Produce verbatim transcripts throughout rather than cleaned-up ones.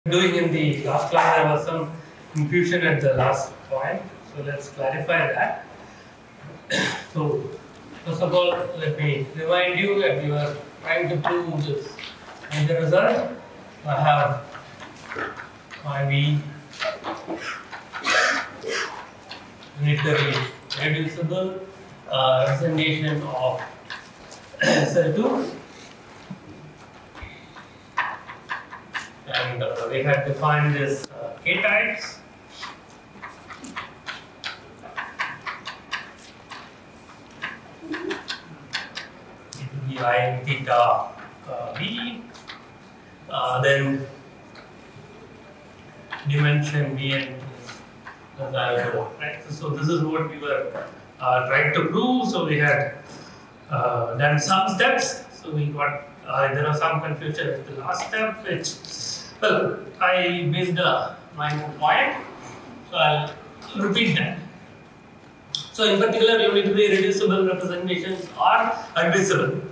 Doing in the last class, there was some confusion at the last point, so let's clarify that. So, first of all, let me remind you that we were trying to prove this. And the result, I have my V unitary reducible uh, representation of S L two. And uh, we had defined this uh, K types. It will be I theta uh, V. Uh, then dimension Vn is the algorithm, right? So, so this is what we were uh, trying to prove. So we had uh, done some steps. So we got uh, there was some confusion at the last step, which well I missed uh, my point. So I'll repeat that. So in particular, unitary reducible representations are admissible.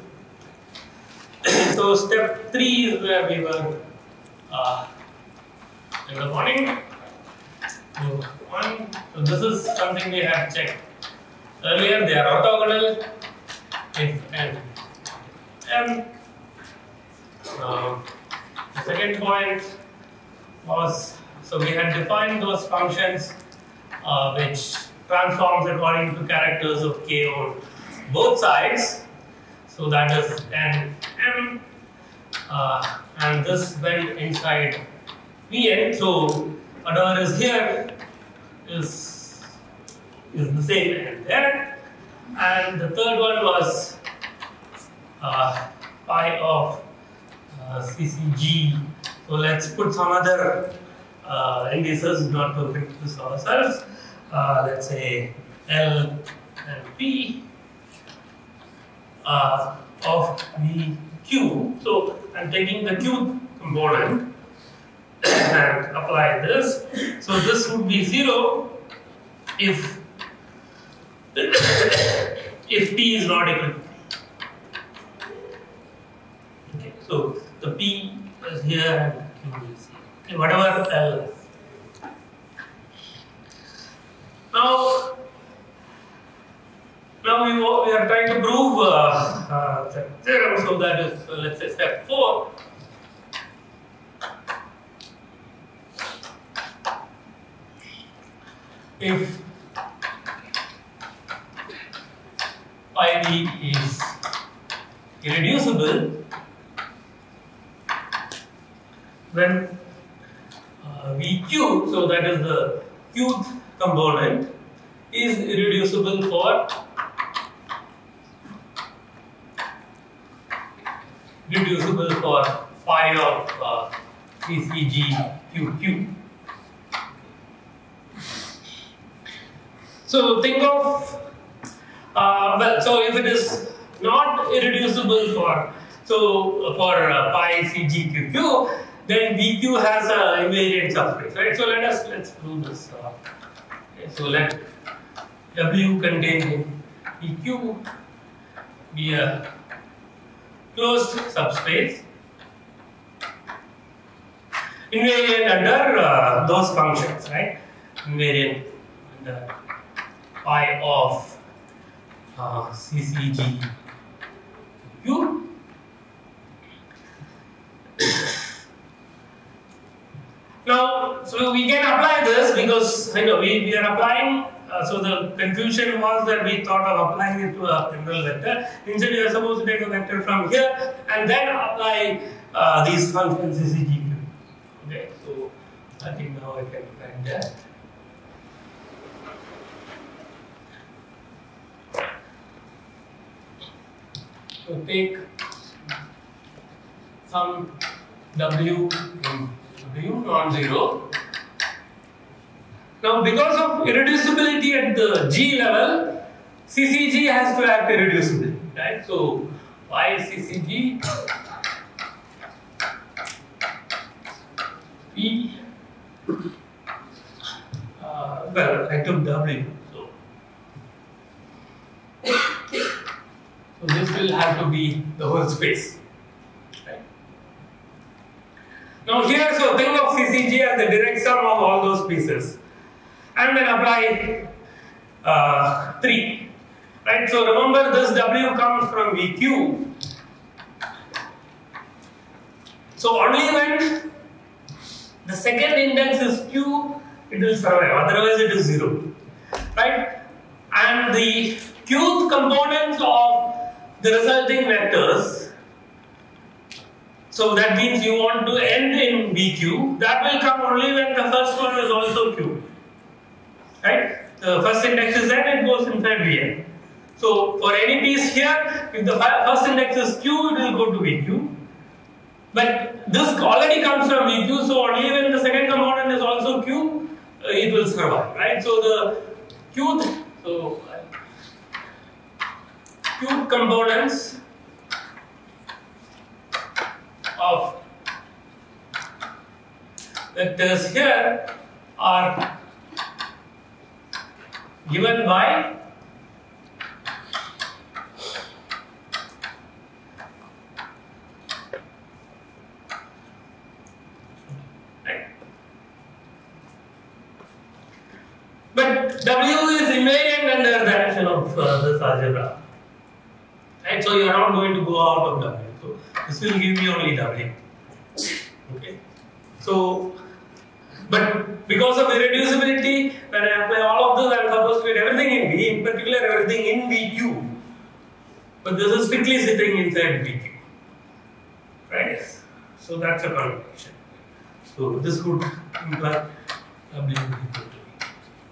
So step three is where we were uh, in the morning. So one, so this is something we have checked earlier. They are orthogonal if n m. Uh, the second point was, so we had defined those functions uh, which transforms according to characters of k on both sides. So that is n m, uh, and this went inside Vn. So whatever is here is is the same n there. And the third one was uh, phi of uh, C C G. So let's put some other uh, indices, not to confuse ourselves. Uh, let's say L and P uh, of V Q. So I'm taking the Q component and apply this. So this would be zero if if P is not equal to P. Okay, so the P is here and Q is here. Okay, whatever L is. Now, now we, we are trying to prove uh, uh, the theorem. So that is, uh, let's say, step four. If phi V is irreducible, then uh, V Q, so that is the qth component, is irreducible for reducible for phi of uh, C C G Q Q. So think of uh, well. So if it is not irreducible for so for uh, pi C G Q Q, then V Q has a invariant subspace, right? So let us let's prove this. Uh, okay, so let W contained in V Q be a closed subspace invariant under uh, those functions, right? Invariant under phi of uh, C C G Q. Now, so we can apply this because you know we, we are applying. Uh, so the confusion was that we thought of applying it to a general vector. Instead, we are supposed to take a vector from here and then apply uh, these functions C C G Q. Okay, so I think now I can find that. So take some W in W non-zero. Now, because of irreducibility at the G level, C C G has to act irreducibly, right? So, why C C G? P. Uh, well, I took W. So, so this will have to be the whole space, right? Now here, so think of C C G as the direct sum of all those pieces, and then apply uh, three, right? So remember, this W comes from V Q. So only when the second index is Q, it will survive. Otherwise, it is zero, right? And the qth components of the resulting vectors. So that means you want to end in V Q. That will come only when the first one is also Q. Right? The first index is N, it goes inside V N. So for any piece here, if the first index is Q, it will go to V Q. But this already comes from V Q, so only when the second component is also Q, uh, it will survive. Right? So the qth, so qth components of vectors here are given by right. But W is invariant under the dimension of uh, this algebra, right? So you are not going to go out of W. So this will give you only W. Okay. So, but because of irreducibility, when I apply all of this, I am supposed to get everything in V, in particular everything in V Q. But this is strictly sitting inside V Q. Right? So that's a contradiction. So this would imply W equal to V.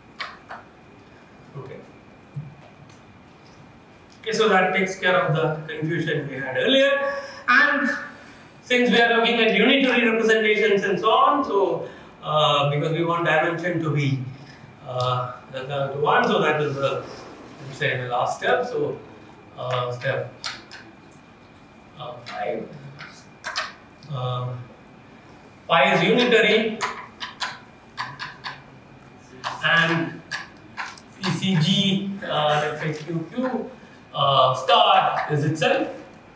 Okay. Okay, so that takes care of the confusion we had earlier. And since we are looking at unitary representations and so on, so uh, because we want dimension to be uh, the, the, the one, so that is the, let's say, the last step. So uh, step uh, five. Uh, pi is unitary, and C C G, uh, let's say Q Q uh, star is itself.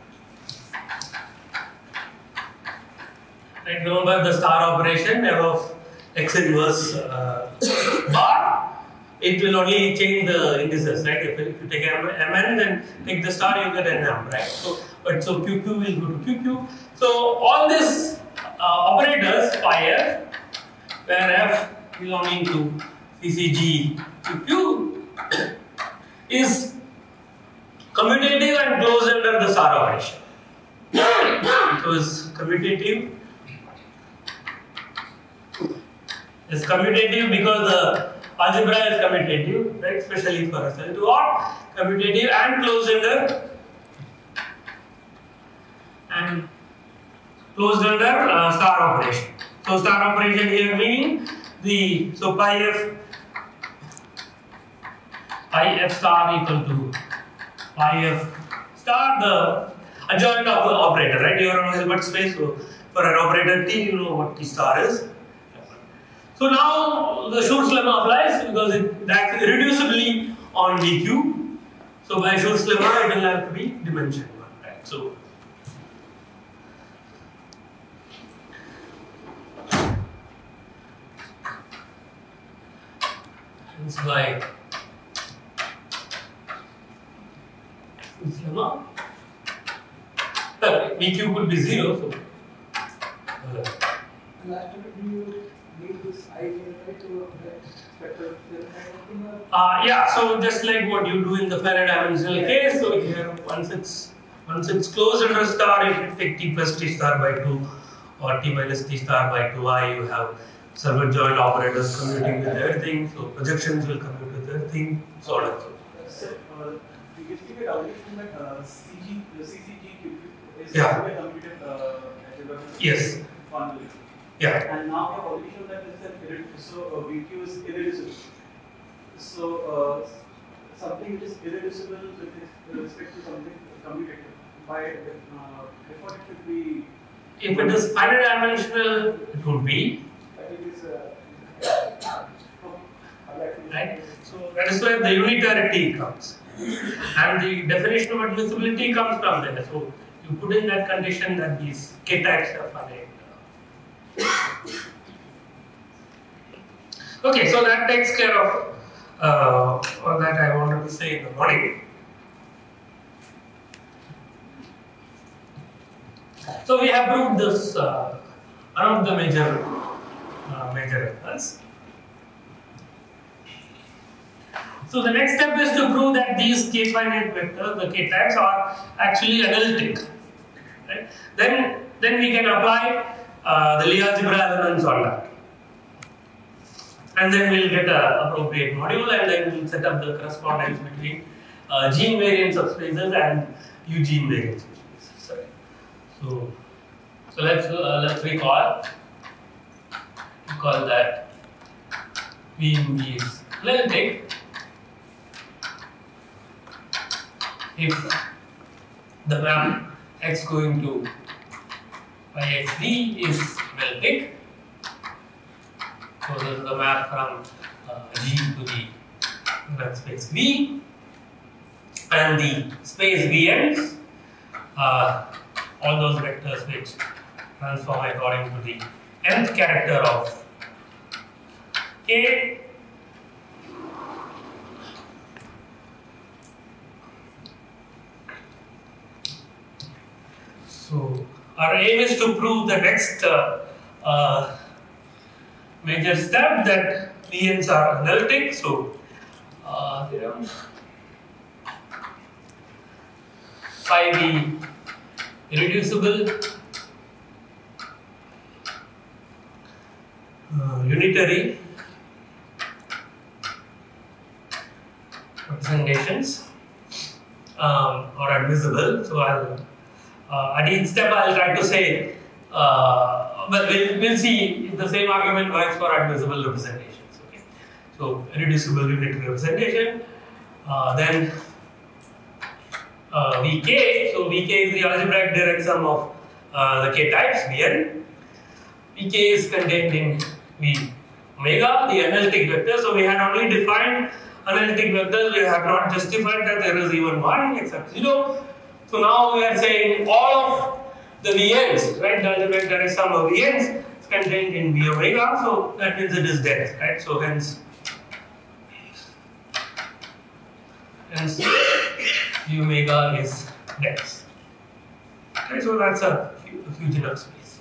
Right, remember the star operation of x inverse uh, bar, it will only change the indices, right? If, if you take mn, then take the star, you get nm, right? So, but so Q Q will go to Q Q. So all these uh, operators, phi f, where f belonging to C C G Q Q is commutative and closed under the star operation. It was commutative. Is commutative because the algebra is commutative, right? Especially for us. It what? Commutative and closed under and closed under uh, star operation. So star operation here meaning the so pi f pi f star equal to pi f star, the adjoint of the operator, right? You are on Hilbert space, so for an operator T, you know what T star is. So now the Schur's lemma applies because it acts irreducibly on V Q. So by Schur's lemma, it will have to be dimension one, right? So hence by Schur's lemma, well, V Q could be zero. So uh, Uh, yeah, so just like what you do in the Faraday dimensional case, so here once it's once it's closed under star, if you take T plus T star by two or T minus T star by two I, you have several joint operators commuting with everything, so projections will commute with everything, so on and so forth. So, uh, you get the calculation that uh, C G, the C C G Q is yeah. computed uh, yes. formally. Yeah. And now we have already shown that this is irreducible. So uh, V Q is irreducible. So uh, something which is irreducible with respect to something commutative, by uh, default it should be. If it is finite dimensional, it would be. That it is. Uh, right. So that is where the unitarity comes, and the definition of admissibility comes from there. So you put in that condition that these k types are finite. Okay, so that takes care of uh, all that I wanted to say in the morning. So we have proved this uh, one of the major uh, major methods. So the next step is to prove that these k-finite vectors, the k-types, are actually analytic. Right? Then, then we can apply uh, the Lie algebra elements on that. And then we'll get an appropriate module, and then we'll set up the correspondence between uh, gene variant subspaces and Eugene variant subspaces. Sorry. So, so let's uh, let's recall. Recall that V in B is analytic if the map x going to by X D is analytic. So this is the map from uh, G to the vector space V, and the space Vn's, uh, all those vectors which transform according to the nth character of K. So our aim is to prove the next uh, uh, major step, that Vn's are analytic. So uh, phi be irreducible, uh, unitary representations um, or admissible. So I'll uh, at each step I'll try to say. Uh, But we'll, we'll see if the same argument works for admissible representations. Okay? So, irreducible unitary representation, uh, then uh, Vk, so Vk is the algebraic direct sum of uh, the k types, Vn. Vk is contained in V omega, the analytic vector. So, we had only defined analytic vectors, we have not justified that there is even one except zero. So, now we are saying all of the Vn's, right? The algebraic direct sum of Vn's is contained in V omega, so that means it is dense, right? So hence, hence V omega is dense. Okay, so that's a fusion of space.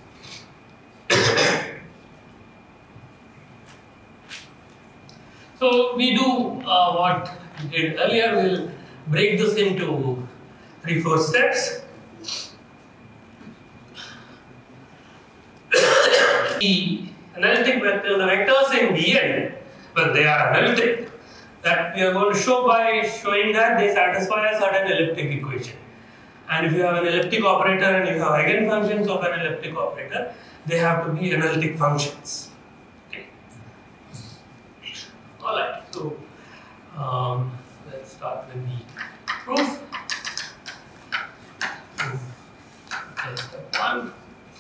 So we do uh, what we did earlier. We'll break this into three, four steps. The analytic vectors, the vectors in Vn, but they are analytic, that we are going to show by showing that they satisfy a certain elliptic equation. And if you have an elliptic operator and you have eigenfunctions of an elliptic operator, they have to be analytic functions. Okay. Alright, so um, let's start with the proof. So, step one.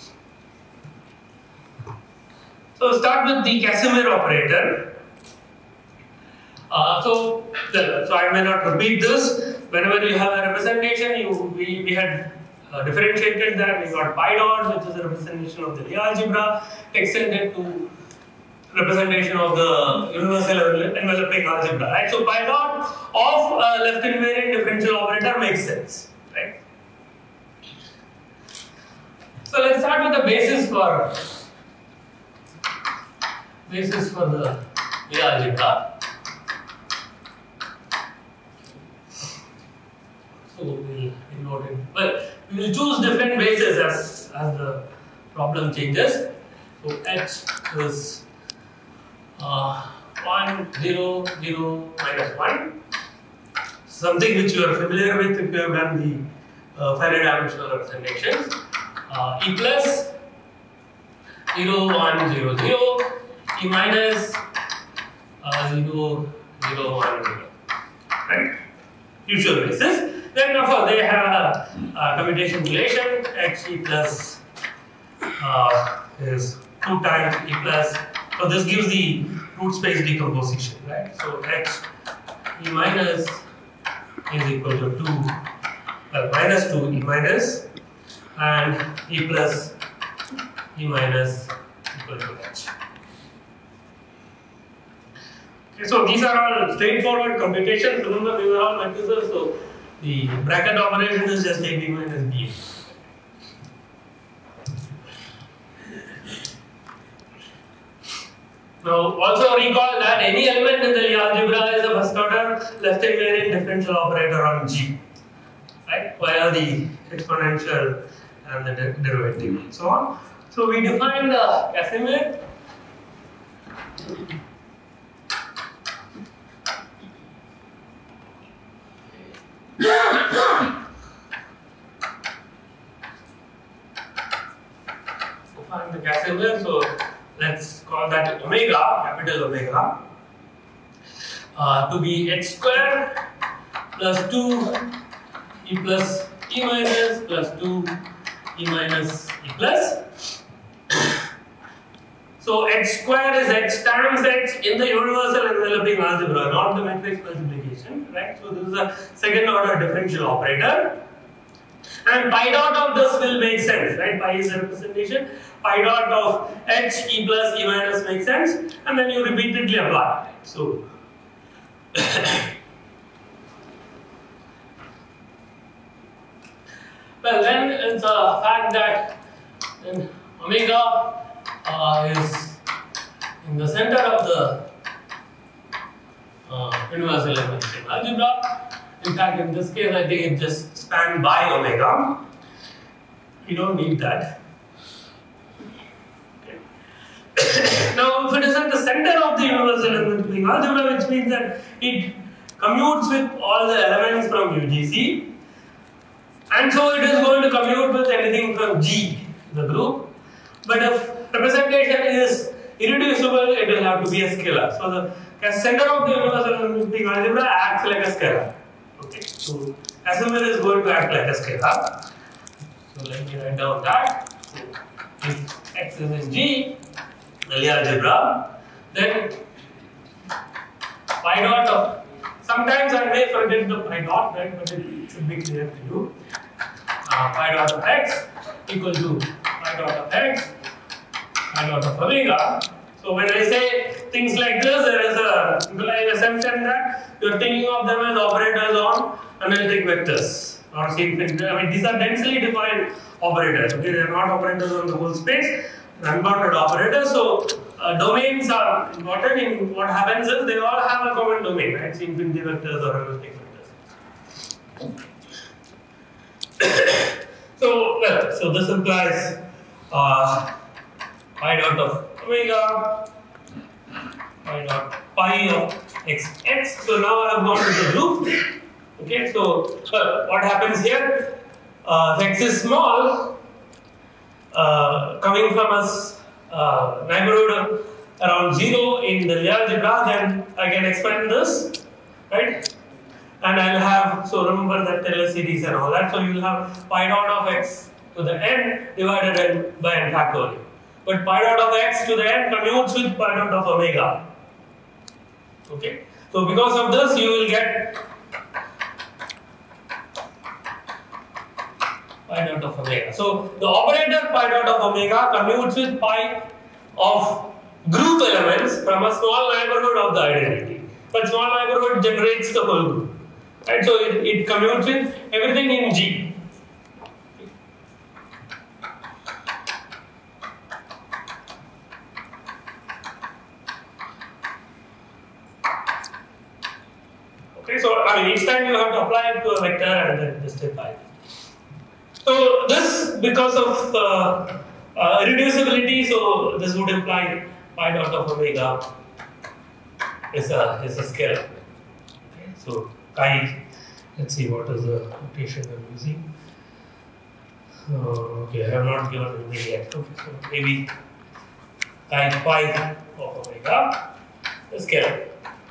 So start with the Casimir operator. Uh, so, the, so I may not repeat this. Whenever you have a representation, you we, we had uh, differentiated that. We got pi dot, which is a representation of the Lie algebra, extended to representation of the universal enveloping algebra. Right? So pi dot of a left invariant differential operator makes sense. Right? So let's start with the basis for basis for the Lie algebra. So we'll note it. Well, we will choose different bases as, as the problem changes. So h is uh, one, zero, zero, minus one. Something which you are familiar with if you have done the uh, finite dimensional representations. Uh, e plus zero, one, zero, zero. E minus uh, zero, zero, one, zero. Right? Usual basis. Then, of course, they have a, a commutation relation. X e plus uh, is two times e plus. So this gives the root space decomposition, right? So x e minus is equal to two, well, minus two e minus, and e plus e minus equal to h. So these are all straightforward computations. Remember, these are all matrices. So the bracket operation is just A B minus B. Now, also recall that any element in the Lie algebra is a first order left invariant differential operator on G, right? Via the exponential and the de derivative and so on. So we define the Casimir. Define the Casimir. So let's call that omega, capital omega, uh, to be h square plus two e plus e minus plus two e minus e plus. So h square is h times h in the universal enveloping algebra, not the matrix multiplication, right? So this is a second order differential operator. And pi dot of this will make sense, right? Pi is a representation. Pi dot of h e plus e minus makes sense, and then you repeatedly apply. So, well, then it's a fact that then omega uh, is in the center of the uh, universal enveloping algebra. In fact, in this case, I think it just spanned by omega. We don't need that. Now, if it is at the center of the universal enveloping algebra, which means that it commutes with all the elements from U G C, and so it is going to commute with anything from G, the group. But if representation is irreducible, it will have to be a scalar. So the center of the universal enveloping algebra acts like a scalar. Okay, so Casimir is going to act like a scalar. So let me write down that. So if x is in G, the Lie algebra, then pi dot of, sometimes I may forget the pi dot, right, but it should be clear to you. Uh, pi dot of x equal to pi dot of x, pi dot of omega. So when I say things like this, there is a implied assumption that you are thinking of them as operators on analytic vectors or infinity. I mean, these are densely defined operators. Okay, they are not operators on the whole space. Unbounded operators. So uh, domains are important. In what happens is they all have a common domain, right? So infinity vectors or analytic vectors. So well, so this implies uh, pi dot of omega, pi dot pi of x x. So now I have gone to the loop. Okay, so well, what happens here? Uh, x is small. Uh, coming from a uh, neighborhood around zero in the Lie algebra, then I can expand this, right? And I'll have, so remember that Taylor series and all that. So you'll have pi dot of x to the n divided n by n factorial. But pi dot of x to the n commutes with pi dot of omega. Okay. So because of this, you will get pi dot of omega. So the operator pi dot of omega commutes with pi of group elements from a small neighborhood of the identity. But small neighborhood generates the whole group. Right? So it, it commutes with everything in G. Okay, so I mean each time you have to apply it to a vector and then justify it. So this, because of uh, uh, irreducibility, so this would imply pi dot of omega is a is a scalar. Okay, so chi, let's see what is the notation I'm using. Uh, okay, I have not given anything yet. Okay, so maybe chi pi of omega is scalar.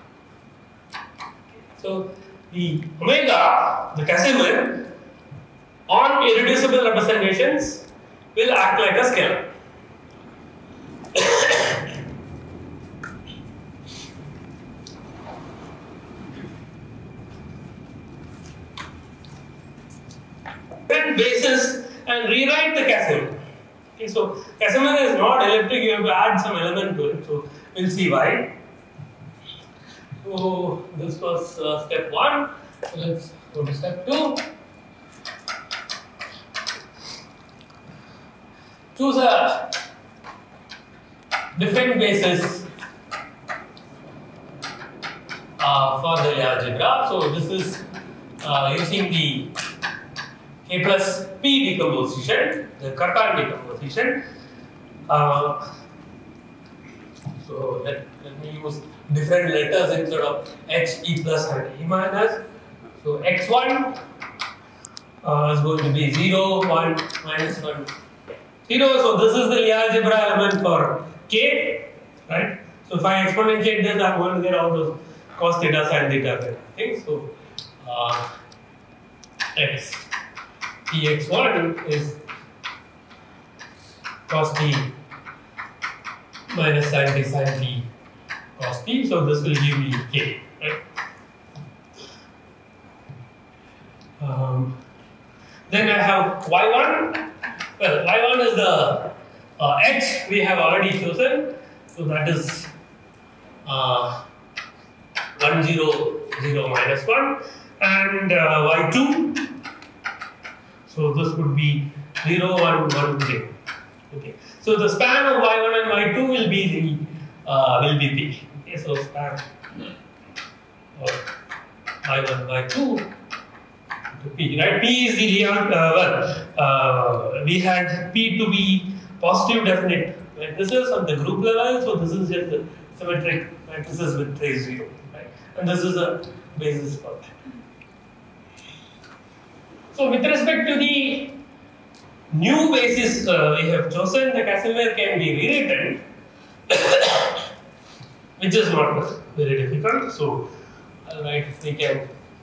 So the omega, the Casimir, on irreducible representations will act like a scalar. Then basis and rewrite the Casimir. Okay, so Casimir is not elliptic, you have to add some element to it. So we'll see why. So this was uh, step one. So let's go to step two. Choose a different basis uh, for the algebra. So this is uh, using the K plus P decomposition, the Cartan decomposition. Uh, so let, let me use different letters instead of H, E plus and E minus. So X one uh, is going to be zero, one, minus one, zero. So this is the Lie algebra element for K, right? So if I exponentiate this, I'm going to get all those cos theta, sin theta things. So uh, X P X one is cos t minus sin t sin t cos t. So this will give me K, right? Um, then I have Y one. Well, Y one is the uh, H we have already chosen. So that is uh, one, zero, zero, minus one. And uh, Y two. So this would be zero, one, one, zero. Okay. So the span of Y one and Y two will be the uh, will be P. Okay. So span of Y one, Y two to P. Right. P is the real. Uh, well, uh, we had P to be positive definite. Right. This is on the group level. So this is just the symmetric matrices with trace zero. Right. And this is a basis for that. So with respect to the new basis uh, we have chosen, the Casimir can be rewritten, which is not very difficult. So, alright, we can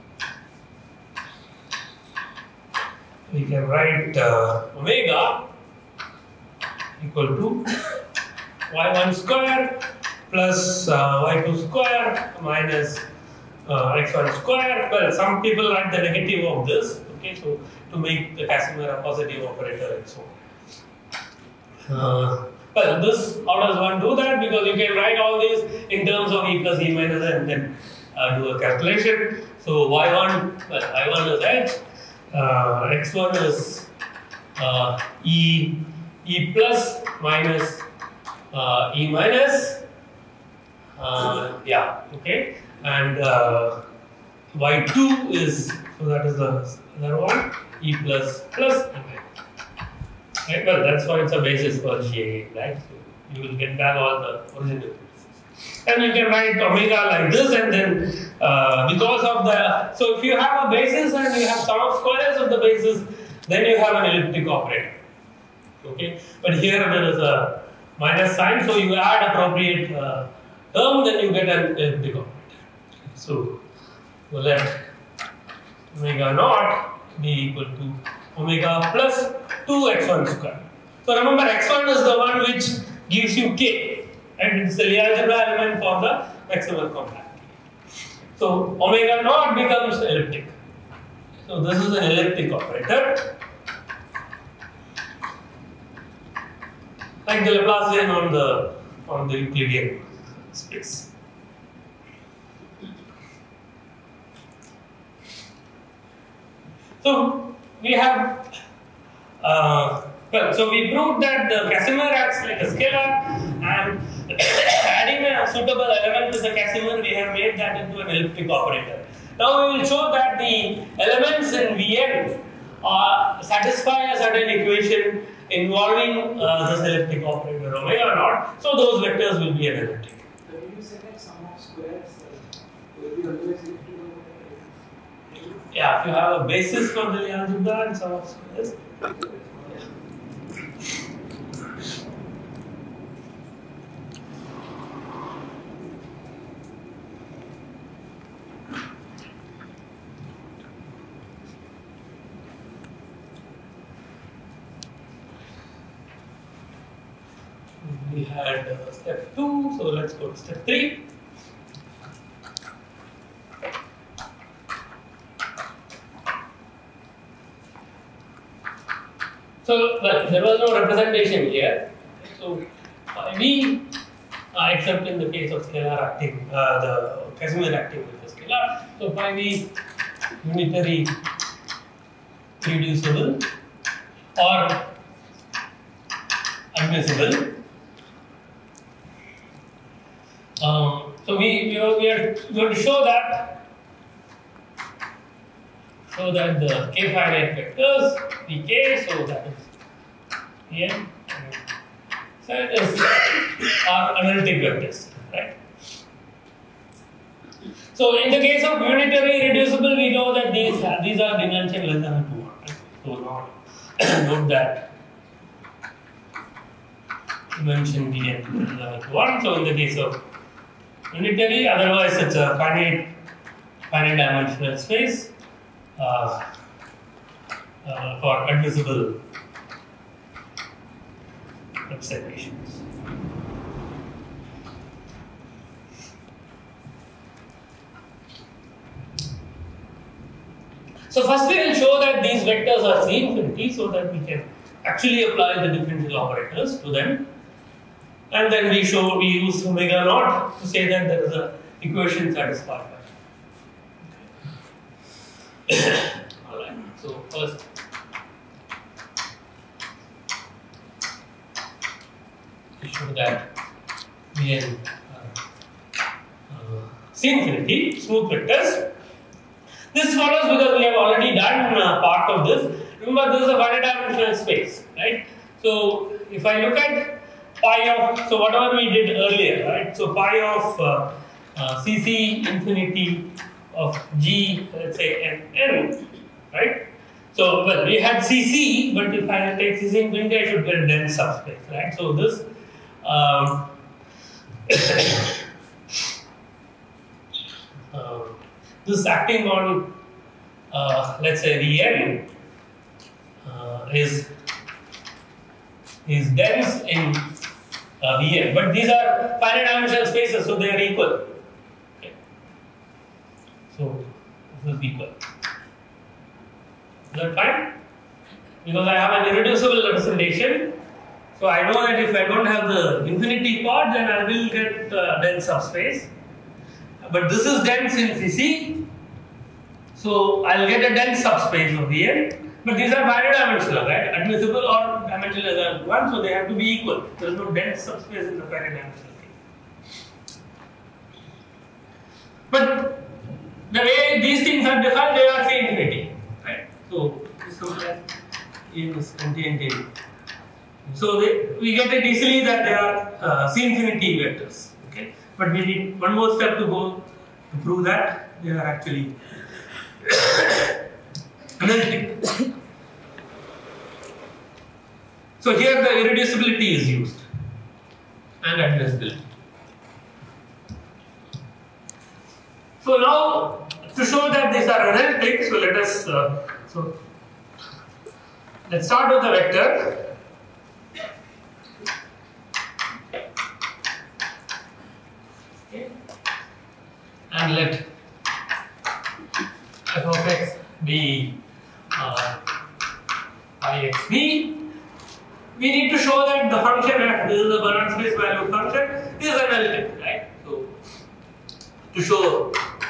we can write uh, omega equal to y one square plus uh, y two square minus uh, x one square. Well, some people write the negative of this. Okay, so to make the Casimir a positive operator and so on. Uh, well, this, how does one do that? Because you can write all these in terms of e plus e minus and then uh, do a calculation. So y one, well, y one is h, uh, x one is uh, e, e plus minus uh, e minus, uh, yeah, okay, and uh, y two is, so that is the other one, e plus plus e minus. Right? Well, that's why it's a basis for G A A, right? So you will get back all the original bases. And you can write omega like this, and then uh, because of the, so if you have a basis and you have sum of squares of the basis, then you have an elliptic operator. Okay? But here there is a minus sign, so you add appropriate uh, term, then you get an elliptic operator. So, we'll let omega naught be equal to omega plus two x one square. So remember, x one is the one which gives you k, and it's the Lie algebra element for the maximum compact. So omega naught becomes elliptic. So this is an elliptic operator, like the Laplacian on the on the Euclidean space. So we have, uh, well, so we proved that the Casimir acts like a scalar, and adding a suitable element to the Casimir, we have made that into an elliptic operator. Now we will show that the elements in V n uh, satisfy a certain equation involving uh, this elliptic operator omega naught. So those vectors will be an elliptic. When you say that sum of squares will be always equal to, yeah, if you have a basis for the algebra and sum of squares. We had uh, step two, so let's go to step three. So, well, there was no representation here. So, uh, we uh, except in the case of scalar acting, uh, the Casimir acting with the scalar. So phi v unitary reducible or admissible. Um, so we, we, are, we are going to show that so that the k finite vectors Vk, so that is Pn, so it is are analytic vectors, right? So in the case of unitary reducible, we know that these these are dimension less than two. Right? So now note that dimension Vn less than one. So in the case of unitary, otherwise it's a finite finite dimensional space uh, uh, for admissible observations. So first we will show that these vectors are C infinity so that we can actually apply the differential operators to them. And then we show, we use omega naught to say that there is a equation satisfied. Okay. Alright, so first we show that Vn uh, uh, C infinity, smooth vectors. This follows because we have already done uh, part of this. Remember, this is a finite dimensional space, right? So if I look at pi of, so whatever we did earlier, right? So pi of uh, uh, Cc infinity of G, let's say n, n, right? So, well, we had Cc, but if I take Cc infinity, I should get a dense subspace, right? So this, um, uh, this acting on, uh, let's say, Vn uh, is is dense in uh, Vn, but these are finite dimensional spaces, so they are equal. Okay. So this is equal. Is that fine? Because I have an irreducible representation, so I know that if I don't have the infinity part, then I will get uh, dense subspace. But this is dense in Cc, so I'll get a dense subspace of Vn. But these are finite dimensional, right? Admissible or dimensional as one, so they have to be equal. There is no dense subspace in the finite dimensional case. But the way these things are defined, they are C infinity, right? So this is is contained in. So they, we get it easily that they are uh, C infinity vectors. Okay, but we need one more step to go to prove that they are actually analytic. So here the irreducibility is used and admissibility. So now to show that these are analytic, so let us uh, so let's start with the vector. Okay. And let f of x be uh, ixv. We need to show that the function f, this is the Bernard space value function, is analytic, right? So to show,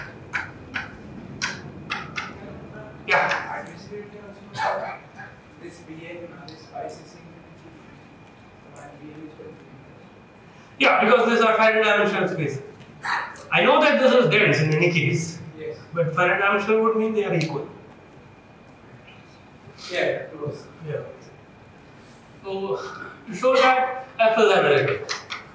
yeah. This Bn, this phi Cc, Yeah, because these are finite dimensional space. I know that this is dense in any case, yes. But finite dimensional would mean they are equal. Yeah, close. Yeah. So to show that f is analytic,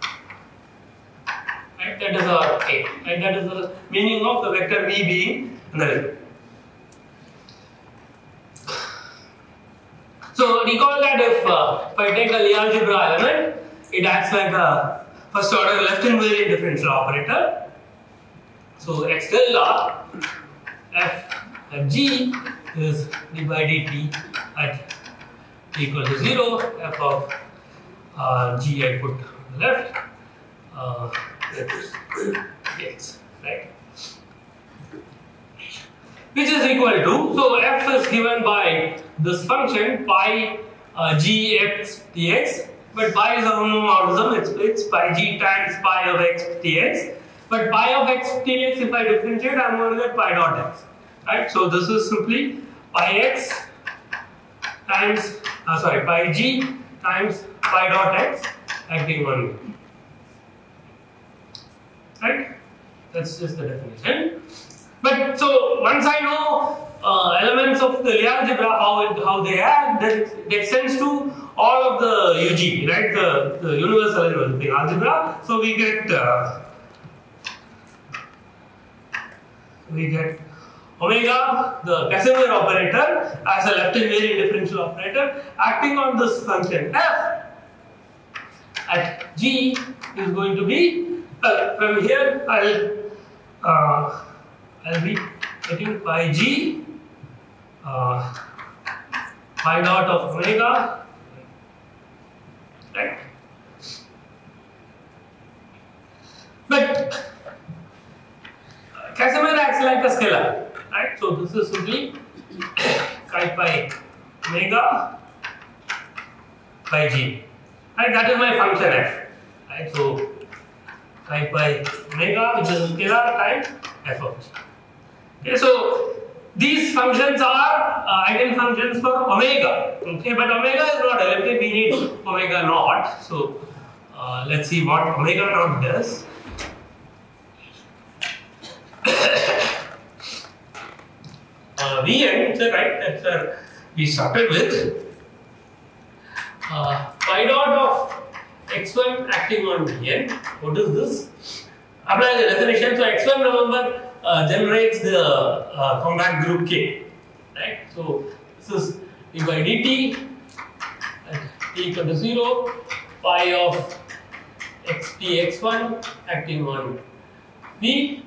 right? That is our aim, right? That is the meaning of the vector v being analytic. So recall that if, uh, if I take a Lie algebra element, it acts like a first order left invariant differential operator. So x tilde r f at g is d by dt at t equal to zero, f of uh, g I put on the left, uh, x, right? Which is equal to, so f is given by this function pi uh, g x dx, but pi is a homomorphism. It's it's pi g times pi of x dx. But pi of x dx, if I differentiate, I'm going to get pi dot x, right? So this is simply pi x times, uh, sorry, pi g times pi dot x acting on me, right? That's just the definition. But so once I know uh, elements of the Lie algebra, how it, how they act, then it extends to all of the U G, right? The, the universal algebra. So we get uh, we get omega, the Casimir operator, as a left invariant differential operator, acting on this function f at g is going to be, uh, from here I'll uh, I'll be getting pi g uh, pi dot of omega, right? But Casimir acts like a scalar, right? So this is simply chi pi omega pi g, right? That is my function f, right? So chi pi omega, which is scalar, times f of g. Okay, so these functions are uh, eigenfunctions for omega. Okay, but omega is not elliptic. We need omega naught. So uh, let's see what omega naught does. Uh, Vn, so right, that's uh, we started with uh, pi dot of x one acting on Vn. What is this? Apply the definition. So x one, remember, uh, generates the uh, compact group K, right? So this is d by dt at t equal to zero, pi of x t x one acting on V.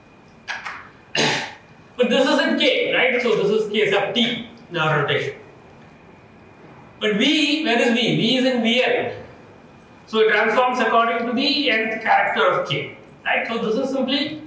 But this isn't K, right? So this is K sub t in our rotation. But V, where is V? V is in Vn. So it transforms according to the nth character of K, right? So this is simply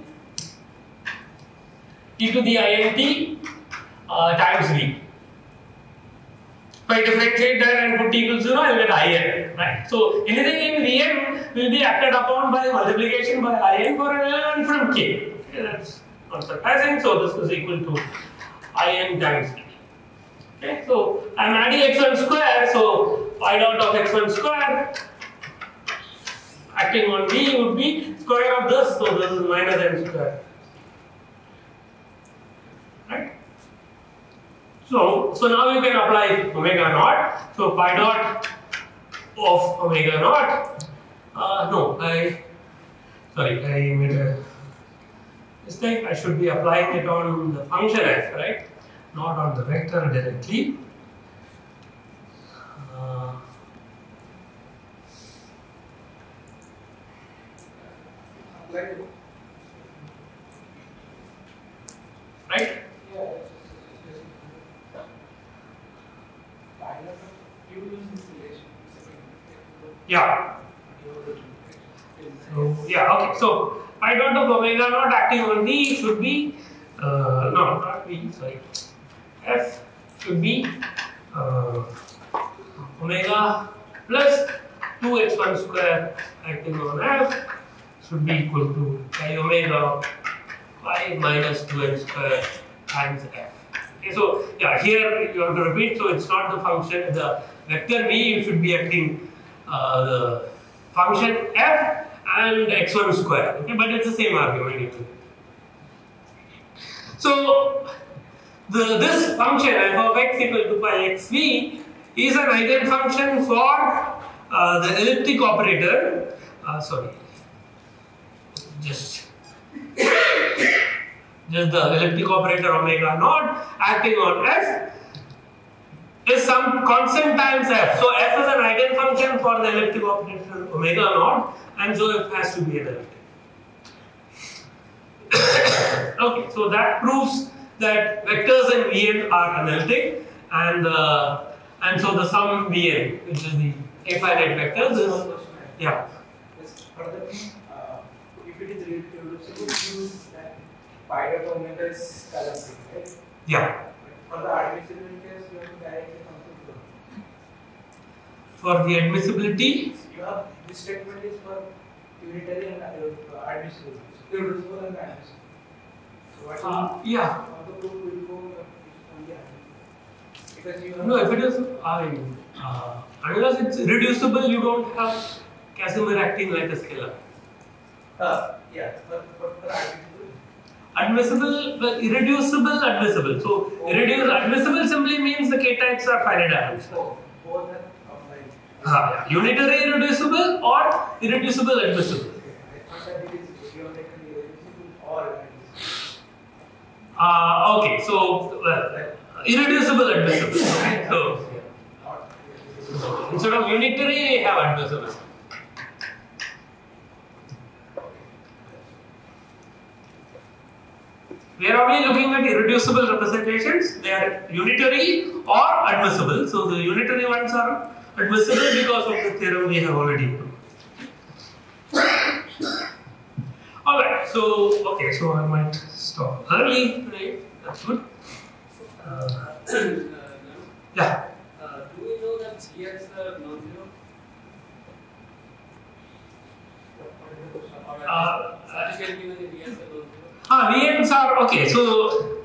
e to the int uh, times V. If I differentiate that and put t equals zero, I will get in, right? So anything in Vn will be acted upon by multiplication by in for an element from K. Okay, that's not surprising. So this is equal to in times K. Okay, so I'm adding x one square, so pi dot of x one square acting on V would be square of this, so this is minus n square. Right? So, so now you can apply omega naught. So pi dot of omega naught. Uh, no, I sorry, I made a mistake. I should be applying it on the function f, right? Not on the vector directly. Uh, right? Yeah. So, yeah, okay. So pi dot of omega naught acting on V should be, uh, no, not V, sorry. F should be uh, omega plus two x one square acting on F should be equal to pi omega pi minus two n square times F. Okay, so yeah, here you have to repeat. So it's not the function, the vector V, you should be acting uh, the function F and x one square. Okay, but it's the same argument. So the this function f of x equal to pi xv is an eigenfunction for uh, the elliptic operator. Uh, sorry, just just the elliptic operator omega naught acting on f is some constant times f. So f is an eigenfunction for the elliptic operator omega naught, and so f has to be an elliptic. Okay, so that proves that vectors in Vn are analytic, and uh, and so the sum Vn, which is the infinite vectors, is yeah. Further, uh, if it is reducible, use that pi dot omega is scalar, right? Yeah. For the arbitrary case, you have to directly compute. For the admissibility, You have this statement is for unitary and uh, admissible, irreducible and admissible. So what uh, yeah. how the proof will go on the admissible? Because you have No, if it is, I mean, uh, unless it's reducible, you don't have Casimir acting like a scalar. uh, yeah, but but for admissible. Admissible, but irreducible, admissible. So, irreducible, admissible simply means the k types are finite dimensional. So both are applied. Uh, unitary irreducible or irreducible admissible. Okay, I thought that it is geometrically irreducible or admissible. Uh, okay, so uh, irreducible admissible. Okay, so Not so instead of unitary, we have admissible. We are only looking at irreducible representations. They are unitary or admissible. So the unitary ones are admissible because of the theorem we have already proved. Alright, so okay, so I might stop early today. That's good. Uh, yeah. Uh, do we know that G X are non-zero? Or Uh, sufficient given the G X are non-zero? Ah, V Ns are okay. So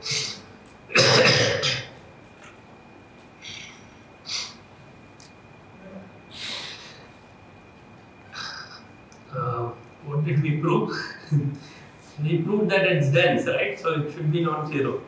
uh, what did we prove? We proved that it's dense, right? So it should be non-zero.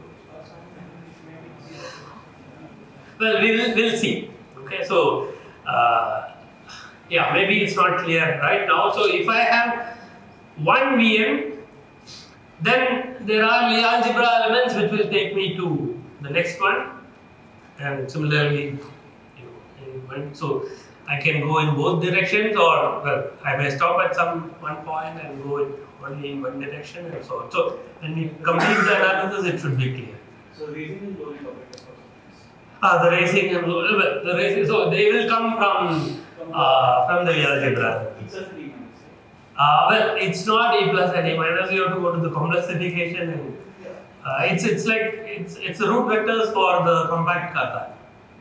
Well, we will we'll see. Okay, so uh, yeah, maybe it's not clear right now. So if I have one V N, then there are Lie algebra elements which will take me to the next one, and similarly, you know, in one, so I can go in both directions, or well, I may stop at some one point and go in only in one direction, and so on. So when we complete the analysis, it should be clear. So raising and lowering operators. Ah, the racing and well, the racing. So they will come from uh, from the algebra. It's just an E minus. Uh, well, it's not A plus and A minus. You have to go to the complexification, and uh, it's it's like it's it's the root vectors for the compact Cartan.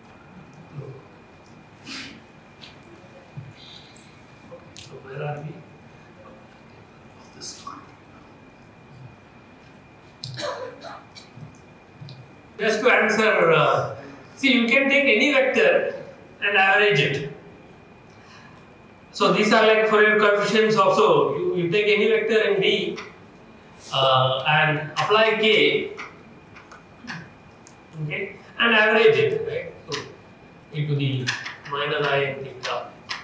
So where are we? This one. Just to answer, uh, see, you can take any vector and average it. So these are like Fourier coefficients also. You, you take any vector in D uh, and apply K, okay, and average it, right? So e to the minus I and theta.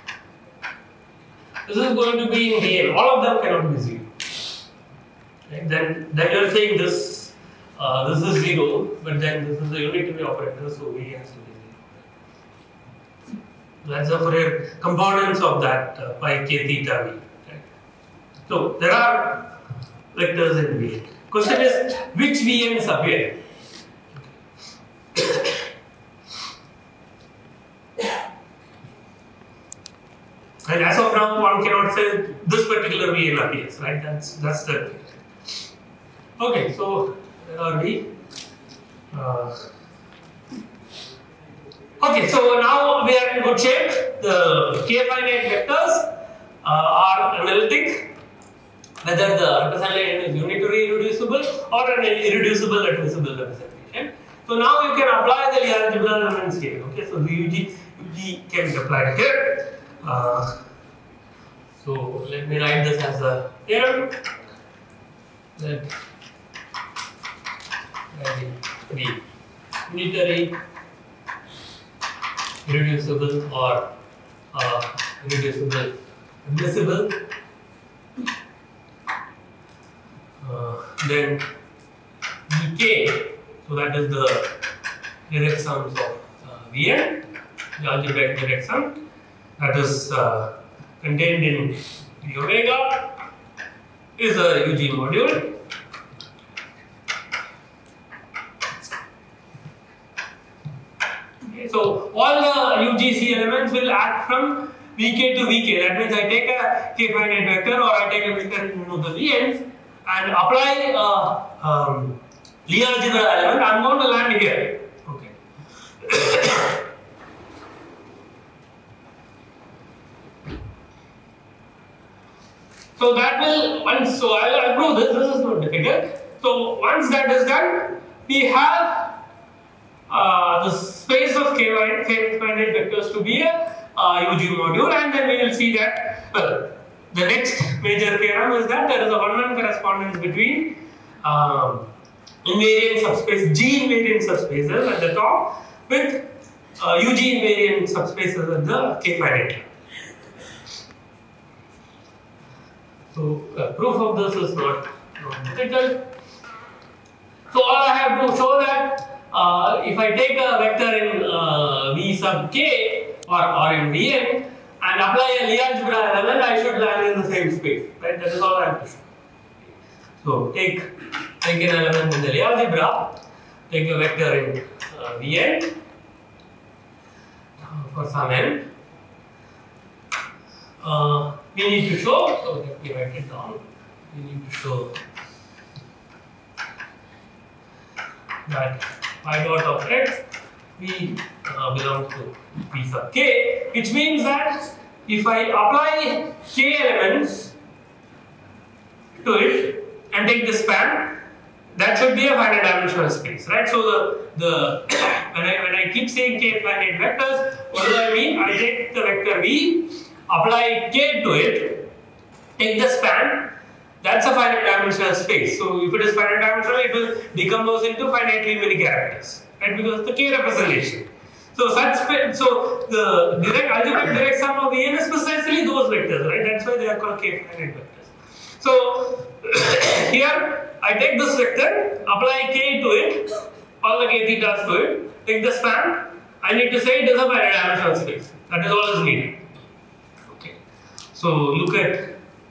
This is going to be in D N. All of them cannot be zero. Right? Then, then you are saying this, uh, this is zero, but then this is the unitary operator, so V has to be zero. That's the Fourier components of that uh, pi k theta V. Right? So there are vectors in V. Question is which V Ns appear? And as of now, one cannot say this particular V N appears, right? That's that's the thing. Okay, so where are we? Uh, okay, so now we are in good shape. The k finite vectors uh, are analytic, whether the representation is unitary irreducible or an irreducible admissible representation. So now you can apply the Lie algebra elements here. Okay, so the U G U G can be applied here. Uh, so let me write this as a theorem that the unitary, irreducible or uh, irreducible admissible, uh, then V K, so that is the direct sums of uh, V N, the algebraic direct sum, that is uh, contained in V omega, is a U G module. Okay, so all the U G C elements will act from V K to V K. That means I take a k finite vector, or I take a vector in one of the V Ns and apply a um, Lie algebra element. I am going to land here. Okay. So that will, once, so I'll, I'll prove this, this is not difficult. So once that is done, we have uh, the space of k finite vectors to be a uh, U G module, and then we will see that, well, the next major theorem is that there is a one-one correspondence between um, invariant subspace, G invariant subspaces at the top with uh, U G invariant subspaces at the k finite. So uh, proof of this is not, not difficult. So all I have to show that uh, if I take a vector in uh, V sub k or, or in Vn and apply a Lie algebra element, I should land in the same space. Right? That is all I have to show. So take, take an element in the Lie algebra, take a vector in uh, Vn uh, for some n. Uh, we need to show, so let me write it down. We need to show that phi dot of x v uh, belongs to V sub k, which means that if I apply k elements to it and take the span, that should be a finite dimensional space, right? So the the when I when I keep saying k finite vectors, what do I mean? I take the vector v, apply k to it, take the span. That's a finite dimensional space. So if it is finite dimensional, it will decompose into finitely many characters, right? Because the k representation. So such so the direct algebraic direct sum of Vn is precisely those vectors, right? That's why they are called k finite vectors. So here I take this vector, apply k to it, all the k thetas to it, take the span. I need to say it is a finite dimensional space. That is all is needed. Okay. So look at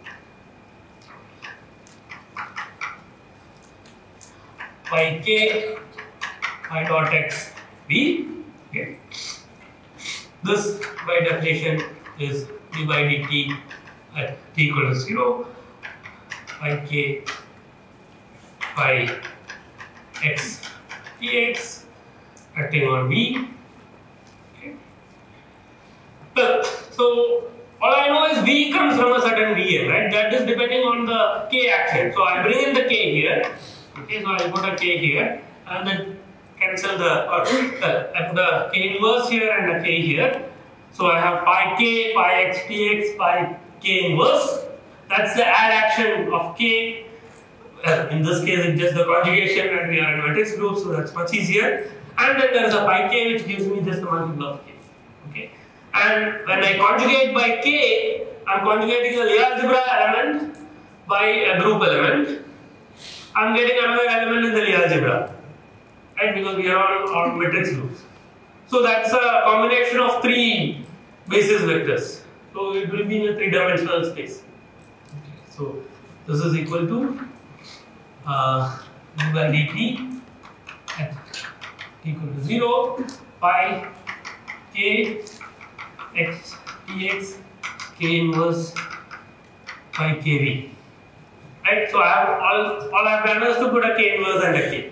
phi k phi dot x v. Okay. This by definition is d by dt at t equal to zero. Phi k phi x dx acting on v. Okay. Well, so all I know is v comes from a certain Vn, right? That is depending on the k action. So I bring in the k here. Okay, so I put a k here and then cancel the, or uh, I put a k inverse here and a k here. So I have pi k, pi x dx, pi k inverse. That's the add action of k. Uh, in this case, it's just the conjugation and we are in matrix group, so that's much easier. And then there is a pi k which gives me just the multiple of k. Okay. And when I conjugate by k, I'm conjugating a Lie algebra element by a group element. I'm getting another element in the Lie algebra, right? Because we are on, on matrix groups. So that's a combination of three basis vectors. So it will be in a three-dimensional space. Okay. So this is equal to uh, d by dt at t equal to zero pi k x dx k inverse pi kv. Right, so I have all, all I have done is to put a k inverse and a k.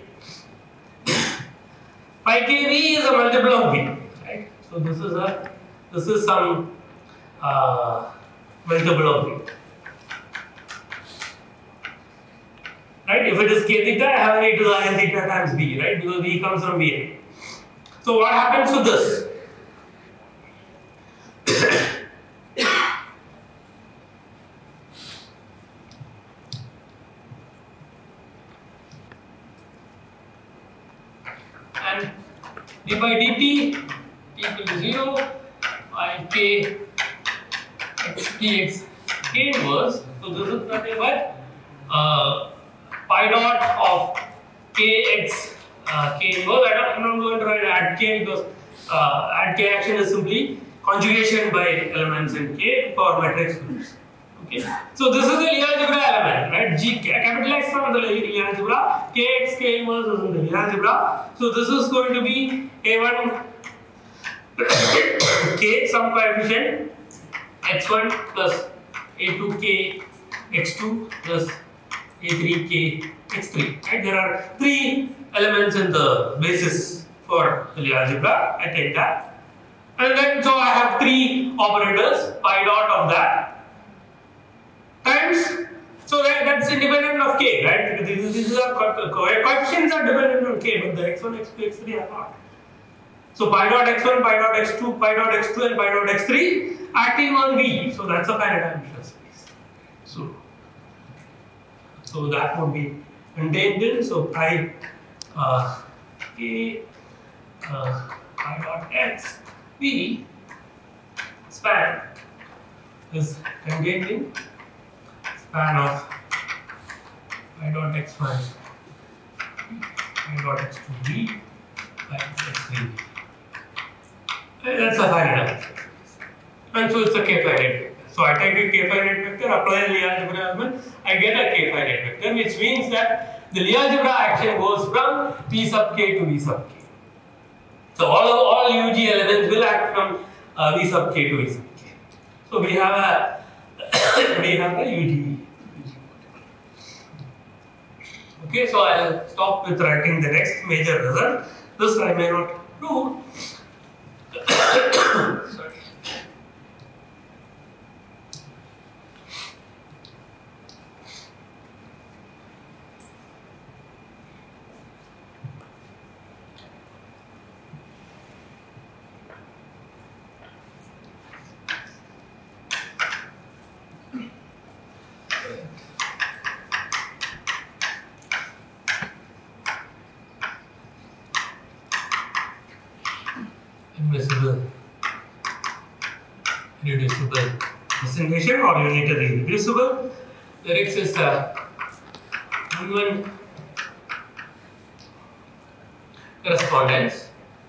Pi kv is a multiple of v, right? So this is a this is some uh, multiple of v. Right? If it is k theta, I have a to the n theta times v, right? Because v comes from Vn. So what happens to this? And d by dt equal to zero by k x dx k inverse. So this is nothing but uh, pi dot of kx uh, k inverse. I don't, I'm not going to write add k because uh, add k action is simply conjugation by elements in k for matrix groups. Okay. So this is the Lie algebra element, right? G capital X from the Lie algebra, kx k inverse is in the Lie algebra. So this is going to be a one k some coefficient x one plus a two k x two plus a three k x three. Right? There are three elements in the basis for the Lie algebra. I take that. And then, so I have three operators, pi dot of that. times, so that, that's independent of k, right? Because these, these are co co coefficients are dependent on k, but the x one, x two, x three are not. So pi dot x one, pi dot x two, pi dot x two, and pi dot x three acting on V. So that's a finite dimensional space. So, so that would be contained in so pi uh, k uh, pi dot x V span is contained in span of pi dot x one, pi dot x two V, pi dot x three. That's a finite dimensional space. And so it's a k finite vector. So I take a k finite vector, apply Lie algebra element, I get a k finite vector, which means that the Lie algebra action goes from P sub k to V sub k. So all of all U G elements will act from uh, V sub k to V sub k. So we have a we have a U G. Okay, so I'll stop with writing the next major result. This I may not do. Sorry. Invisible, reducible representation or unitary reducible. There exists a one correspondence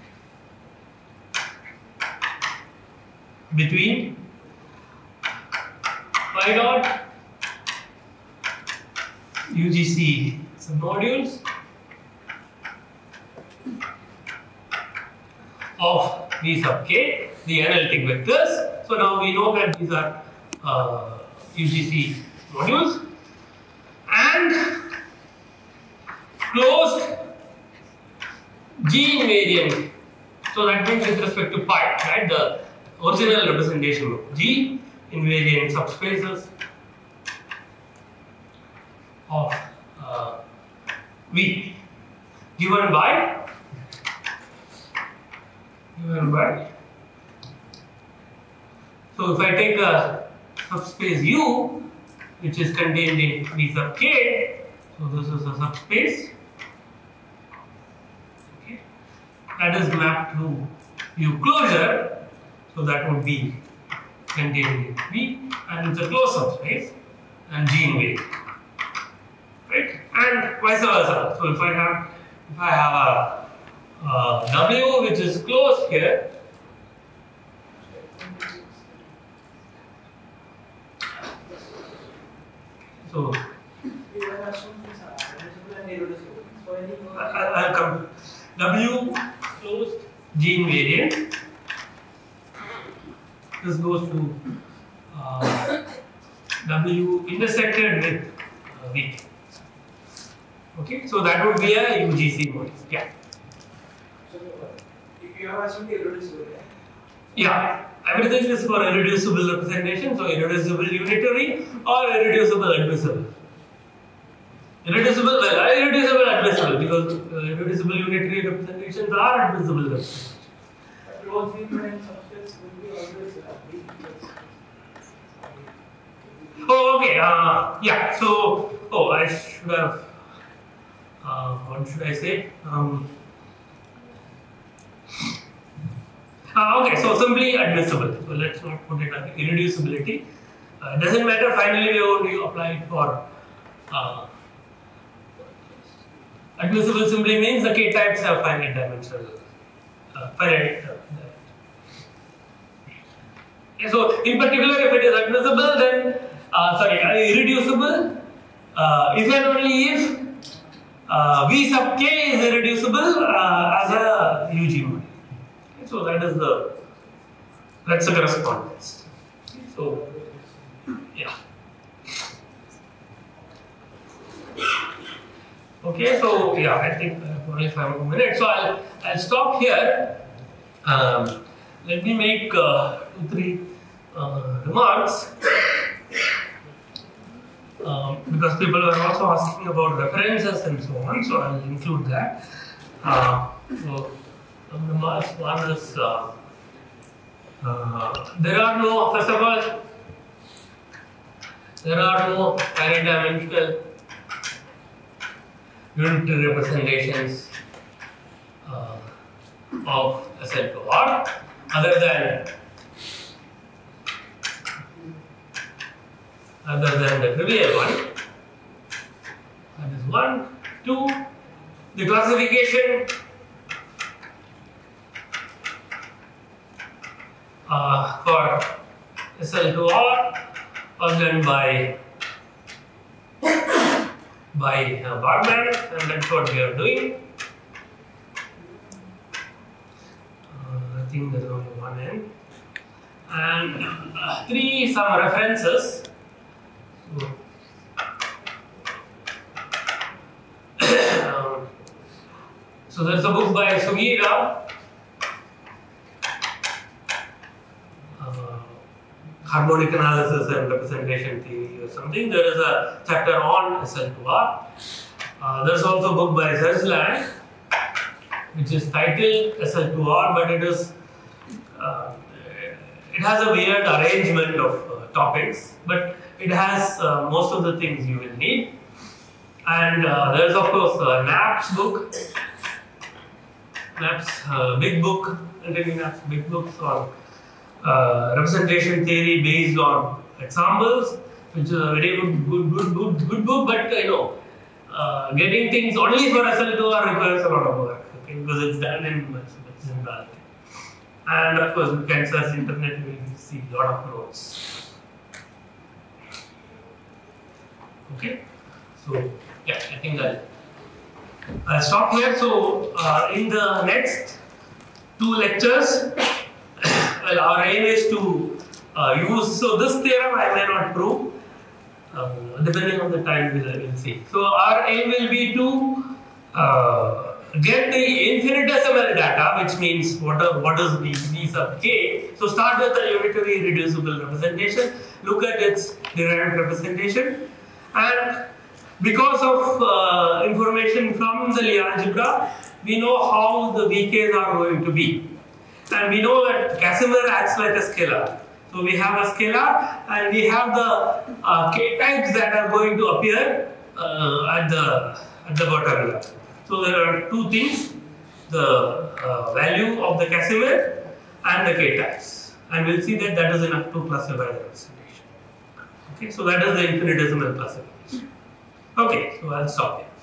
between pi dot U G C submodules of V sub k, the analytic vectors. So now we know that these are uh, U G C modules and closed G invariant. So that means with respect to pi, right? The original representation of G invariant subspaces of uh, V given by given by so if I take a subspace U which is contained in V sub k, so this is a subspace, okay, that is mapped to U closure, so that would be contained in V and it's a closed subspace and G invariant, right, and vice versa. So if I have if I have a Uh, W which is closed here, so I'll come W closed G invariant. This goes to uh, W intersected with uh, V. Okay, so that would be a U G C model. Yeah. You have assumed irreducible, yeah? Yeah, everything is for irreducible representation, so irreducible unitary or irreducible admissible. Irreducible, well, irreducible admissible because uh, irreducible unitary representations are admissible representations. But closed invariant subspace will be always uh, V. Oh, okay, uh, yeah, so, oh, I should have, uh, what should I say? Um, Uh, okay, so simply admissible. So let's not put it as irreducibility. Uh, doesn't matter. Finally, we are going to apply it for uh, admissible. Simply means the k types have finite dimensional. Uh, finite. Uh, okay, so in particular, if it is admissible, then uh, sorry, uh, irreducible. Uh, if and only if uh, V sub k is irreducible uh, as a U G model. So that is the that's the correspondence. So yeah. Okay, so yeah, I think I have only five more minutes. So I'll I'll stop here. Um, let me make uh, two three uh, remarks. um, because people were also asking about references and so on, so I'll include that. Uh, so, um, the first one is uh, uh, there are no, first of all, there are no finite-dimensional unitary representations uh, of S L two R other than other than the trivial one. That is one. Two, the classification uh, for S L two R was done by by uh, Barman, and that's what we are doing. Uh, I think there's only one end. And uh, three, some references. So, um, so there's a book by Sugira, uh, Harmonic Analysis and Representation Theory or something. There is a chapter on S L two R. Uh, there's also a book by Zersland, which is titled S L two R, but it is uh, it has a weird arrangement of uh, topics, but it has uh, most of the things you will need. And uh, there is of course uh, Knapp's book, Knapp's uh, big book, Anthony Knapp's big books on uh, representation theory based on examples, which is a very good, good, good, good, good book. But you know, uh, getting things only for S L two R requires a lot of work, okay, because it's done in Zimbabwe. And of course, you can search internet, you will see a lot of notes. Okay, so yeah, I think I'll, I'll stop here. So uh, in the next two lectures, well, our aim is to uh, use, so this theorem I may not prove, uh, depending on the time we'll, we'll see. So our aim will be to uh, get the infinitesimal data, which means what, are, what is the V sub k. So start with a unitary reducible representation, look at its derived representation, and because of uh, information from the Lie algebra, we know how the V Ks are going to be. And we know that Casimir acts like a scalar. So we have a scalar and we have the uh, K types that are going to appear uh, at the at the bottom level. So there are two things, the uh, value of the Casimir and the K types. And we'll see that that is enough to classify the representation. Okay, so that is the infinitesimal classification. Okay, so I'll stop here.